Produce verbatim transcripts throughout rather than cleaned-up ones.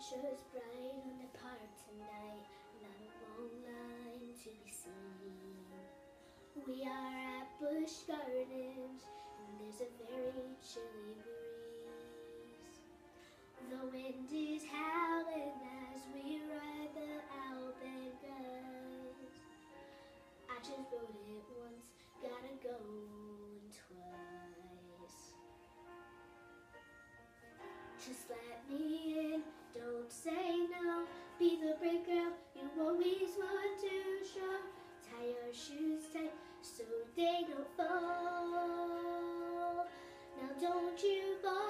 future's bright on the park tonight, not a long line to be seen. We are at Busch Gardens, and there's a very chilly breeze. The wind is howling as we ride the Alpengeist. I just rode it once, gotta go twice. Just let me in, don't say no. Be the brave girl you always want to show. Tie your shoes tight so they don't fall. Now don't you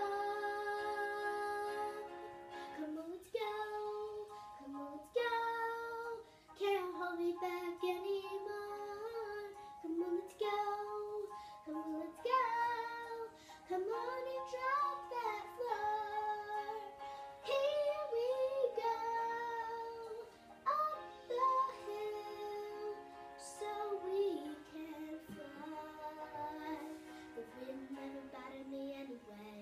fall. Come on, let's go. Come on, let's go. Can't hold me back anymore. Come on, let's go. Come on, let's go. Come on and drop that floor. Here we go, up the hill, so we can fly. The wind never bothered me anyway.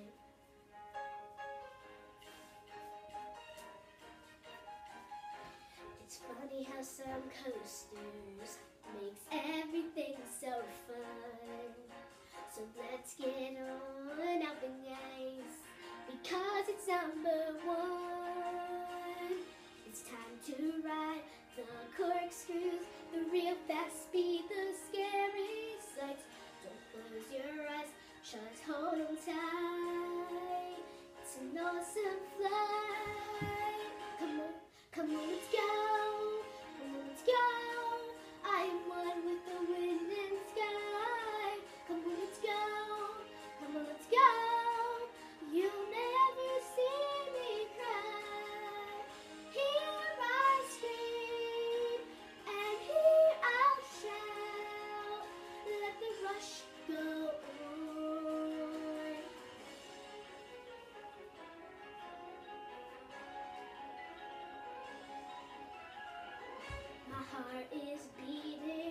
It's funny how some coasters makes everything so fun. So let's get on Alpengeist, because it's number one. It's time to ride the corkscrews, the real fast speed, the scary sights. Don't close your eyes, just hold on tight. It's an awesome flight. Come on, come on, let's go. Come on, let's go. I am one with the wind and sky. Come on, let's go. Come on, let's go. You'll never see me cry. Here I scream, and here I'll shout. Let the rush go on. My heart is beating.